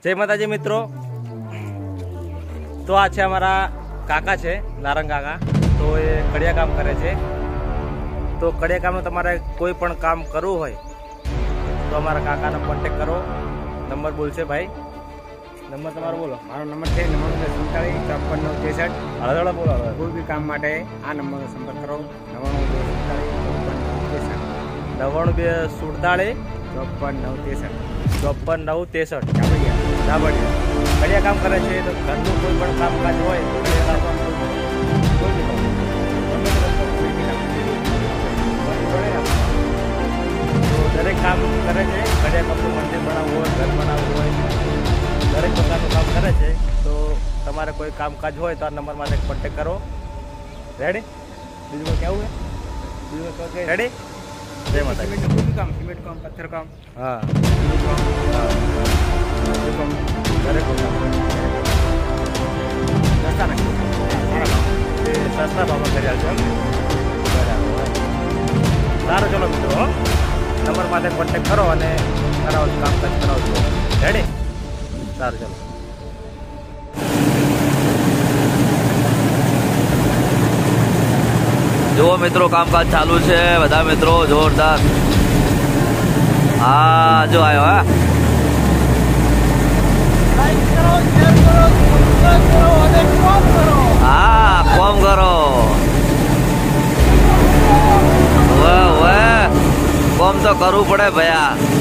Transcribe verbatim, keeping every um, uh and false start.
જય માતાજી મિત્રો, તો આ છે અમારા કાકા છે નારંગ કાકા. તો એ કડિયા કામ કરે છે. તો કડિયા કામનું તમારે કોઈ પણ કામ કરવું હોય તો અમારા કાકાનો કોન્ટેક કરો. નંબર બોલશે ભાઈ, નંબર તમારો બોલો. મારો નંબર છે નવ્વાણું સુડતાલીસ ચોપન નવ ત્રેસઠ. હળદળો બોલો. કોઈ બી કામ માટે આ નંબરનો સંપર્ક કરો. નવ્વાણું બે સુડતાલીસ ચોપન નવ ત્રેસઠ. નવ્વાણું બે સુડતાલીસ ચોપન નવ ત્રેસઠ. ચોપન નવ ત્રેસઠ. ચાબડિયા ચાબડિયા કડિયા કામ કરે છે. તો ઘરનું કોઈ પણ કામકાજ હોય તો કડિયા કામ કોઈ બી કામ. તો દરેક કામ કરે છે. કડિયા કામનું મંદિર બનાવવું હોય, ઘર બનાવવું હોય, દરેક પ્રકારનું કામ કરે છે. તો તમારે કોઈ કામકાજ હોય તો આ નંબર માટે કોન્ટેક કરો. રેડી? બીજું કોઈ કહેવું છે? બીજું કોઈ રેડી? જય માતા. સિમેન્ટનું કોઈ બી કામ, સિમેન્ટ કામ, પથ્થર કામ, હા કામ, હા કામ, દરેક કામ રસ્તા નાખી સારા કામ. એ સસ્તા ભાવમાં કર્યા છે. બરાબર. સારું, ચલો મિત્રો, હો નંબર માટે કોન્ટેક કરો અને કરાવો, કામકાજ કરાવજો. રેડી? સારું, ચલો. જુઓ મિત્રો, કામકાજ ચાલુ છે. બધા મિત્રો જોરદાર. હા, જો આવ્યો. હા, હા, કોમ કરો. હવે હવે કોમ તો કરવું પડે ભયા.